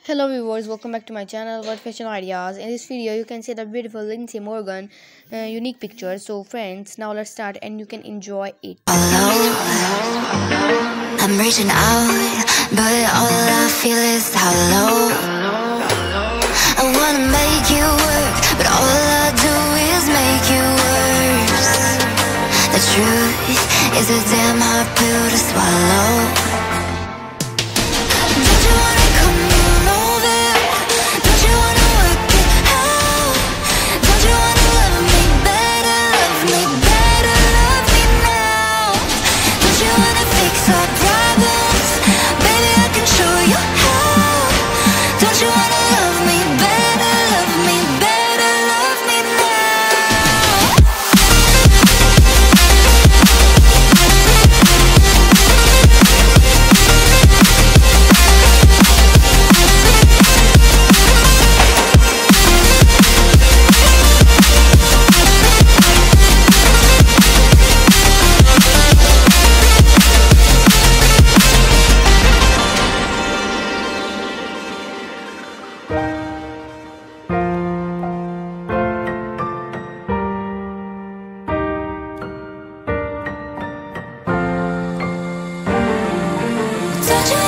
Hello viewers, welcome back to my channel World Fashion Ideas. In this video you can see the beautiful Lindsey Morgan unique pictures. So friends, now let's start and you can enjoy it. I'm reaching out, but all I feel is hollow. I wanna make you work, but all I do is make you worse. The truth is a damn hard pill to swallow. Don't you wanna come on over? Don't you wanna work it out? Don't you wanna love me better, love me better, love me now? Don't you wanna fix our problems? Baby, I can show you how. Don't you wanna love me better, love me better, love me now? Don't you